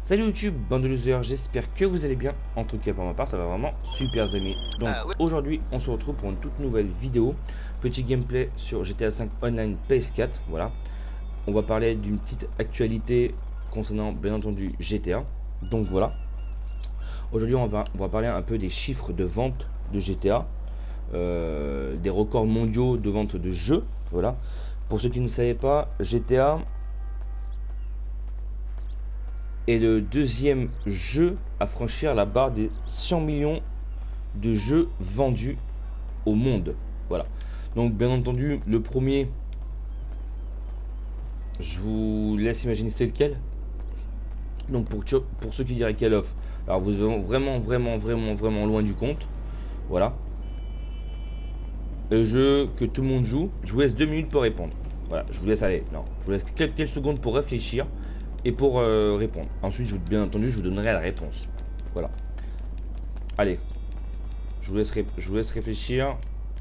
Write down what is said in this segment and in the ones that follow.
Salut YouTube, bande de losers, j'espère que vous allez bien. En tout cas pour ma part ça va vraiment super amis. Donc aujourd'hui on se retrouve pour une toute nouvelle vidéo. Petit gameplay sur GTA 5 Online PS4. Voilà. On va parler d'une petite actualité concernant bien entendu GTA. Donc voilà. Aujourd'hui on va parler un peu des chiffres de vente de GTA. Des records mondiaux de vente de jeux. Voilà. Pour ceux qui ne savaient pas, GTA est le deuxième jeu à franchir la barre des 100 millions de jeux vendus au monde. Voilà. Donc bien entendu, le premier, je vous laisse imaginer c'est lequel. Donc pour ceux qui diraient Call of, alors vous êtes vraiment loin du compte. Voilà. Le jeu que tout le monde joue, je vous laisse 2 minutes pour répondre. Voilà, je vous laisse aller. Non, je vous laisse quelques secondes pour réfléchir et pour répondre. Ensuite, bien entendu, je vous donnerai la réponse. Voilà. Allez, je vous laisse réfléchir.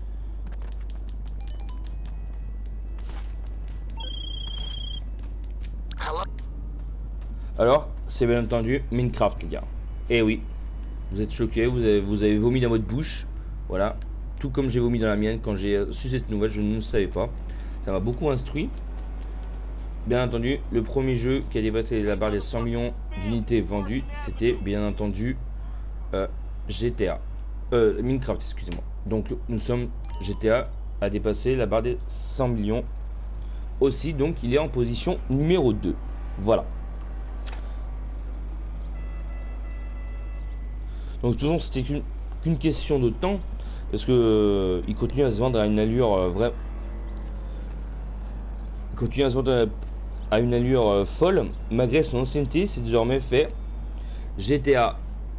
Alors, c'est bien entendu Minecraft, les gars. Eh oui, vous êtes choqués, vous avez vomi dans votre bouche. Voilà, tout comme j'ai vomi dans la mienne quand j'ai su cette nouvelle, je ne le savais pas. Ça m'a beaucoup instruit. Bien entendu, le premier jeu qui a dépassé la barre des 100 millions d'unités vendues, c'était bien entendu GTA. Minecraft, excusez-moi. Donc GTA a dépassé la barre des 100 millions aussi, donc il est en position numéro 2. Voilà. Donc de toute façon, c'était qu'une question de temps, parce que il continue à se vendre à une allure vraie. Il continue à se vendre à une allure folle, malgré son ancienneté. C'est désormais fait. GTA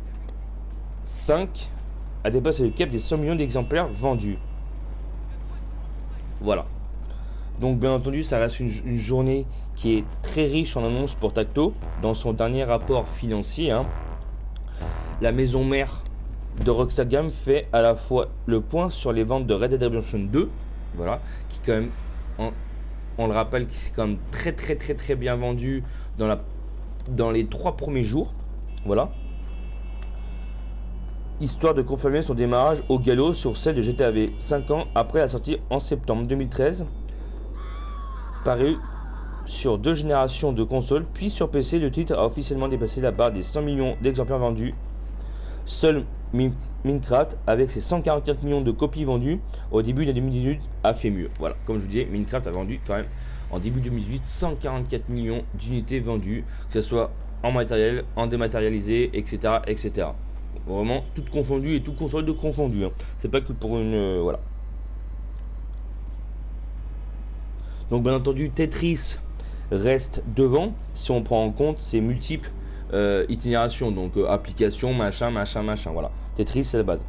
5 a dépassé le cap des 100 millions d'exemplaires vendus. Voilà. Donc bien entendu, ça reste une journée qui est très riche en annonces pour Tacto. Dans son dernier rapport financier, hein, la maison mère de Rockstar Games fait à la fois le point sur les ventes de Red Dead Redemption 2, voilà, qui quand même, on le rappelle, qui s'est quand même très bien vendu dans les 3 premiers jours, voilà. Histoire de confirmer son démarrage au galop sur celle de GTA V, 5 ans après la sortie en septembre 2013, paru sur 2 générations de consoles, puis sur PC, le titre a officiellement dépassé la barre des 100 millions d'exemplaires vendus. Seul Minecraft, avec ses 144 millions de copies vendues au début de 2018, a fait mieux. Voilà, comme je vous disais, Minecraft a vendu quand même en début 2018 144 millions d'unités vendues, que ce soit en matériel, en dématérialisé, etc. Vraiment, toutes confondues et tout console de confondu. Hein. C'est pas que pour une... voilà. Donc bien entendu, Tetris reste devant, si on prend en compte ses multiples itération, donc application, machin, voilà. Tetris, c'est la base.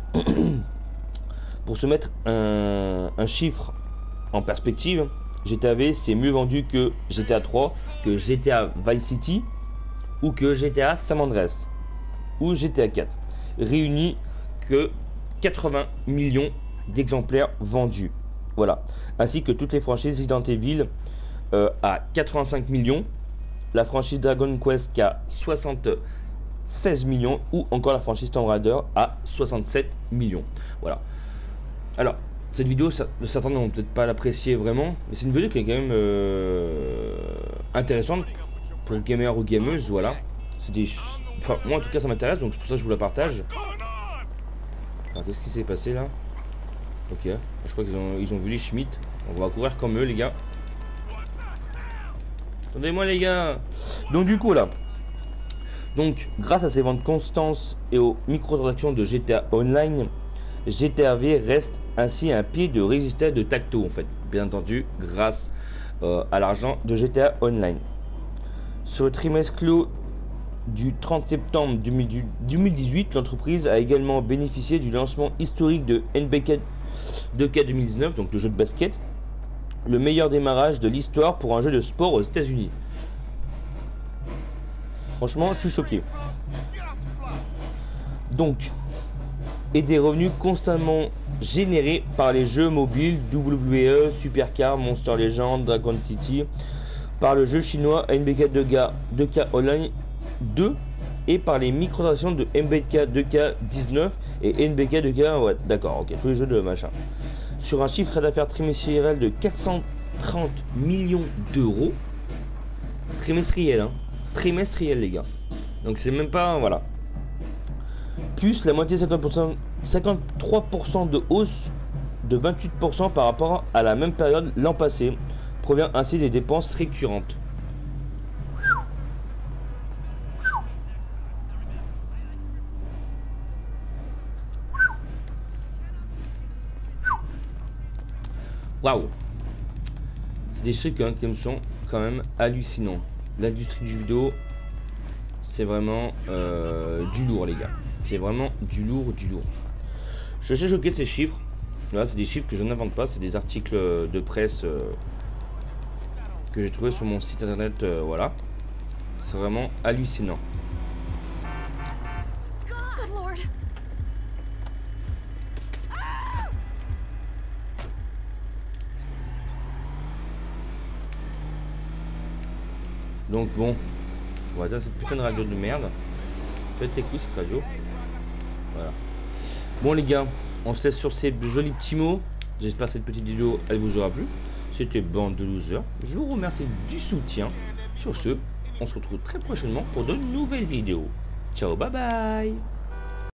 Pour se mettre un chiffre en perspective, GTA V c'est mieux vendu que GTA 3, que GTA Vice City, ou que GTA San Andreas, ou GTA 4. Réunis que 80 millions d'exemplaires vendus. Voilà. Ainsi que toutes les franchises Resident Evil à 85 millions. La franchise Dragon Quest qui a 76 millions, ou encore la franchise Tomb Raider à 67 millions. Voilà. Alors, cette vidéo, certains n'ont peut-être pas l'apprécier vraiment, mais c'est une vidéo qui est quand même intéressante pour gamers ou gameuses. Voilà. C'est des... Enfin, moi en tout cas ça m'intéresse, donc c'est pour ça que je vous la partage. Alors, qu'est-ce qui s'est passé là? Ok, je crois qu'ils ont vu les Schmitt. On va courir comme eux les gars. Attendez-moi les gars. Donc du coup là, donc grâce à ces ventes constantes et aux microtransactions de GTA Online, GTA V reste ainsi un pied de résistance de Tacto en fait, bien entendu grâce à l'argent de GTA Online. Sur le trimestre clos du 30 septembre 2018, l'entreprise a également bénéficié du lancement historique de NBA 2K 2019, donc le jeu de basket. Le meilleur démarrage de l'histoire pour un jeu de sport aux États-Unis. Franchement, je suis choqué. Donc, et des revenus constamment générés par les jeux mobiles WWE, Supercar, Monster Legend, Dragon City, par le jeu chinois NBA 2K Online 2 et par les microtransactions de MBK 2K19 et NBK 2K, ouais, d'accord, ok, tous les jeux de machin. Sur un chiffre d'affaires trimestriel de 430 millions d'euros. Trimestriel, hein. Trimestriel, les gars. Donc c'est même pas, voilà. Plus la moitié 50%, 53% de hausse de 28% par rapport à la même période l'an passé, provient ainsi des dépenses récurrentes. Waouh! C'est des trucs hein, qui me sont quand même hallucinants. L'industrie du jeu vidéo, c'est vraiment du lourd, les gars. C'est vraiment du lourd, du lourd. Je suis choqué de ces chiffres. Là, c'est des chiffres que je n'invente pas. C'est des articles de presse que j'ai trouvé sur mon site internet. Voilà. C'est vraiment hallucinant. Donc bon, on va dire cette putain de radio de merde. Faites écoute cette radio. Voilà. Bon les gars, on se laisse sur ces jolis petits mots. J'espère que cette petite vidéo elle vous aura plu. C'était Bande de Losers. Je vous remercie du soutien. Sur ce, on se retrouve très prochainement pour de nouvelles vidéos. Ciao, bye bye.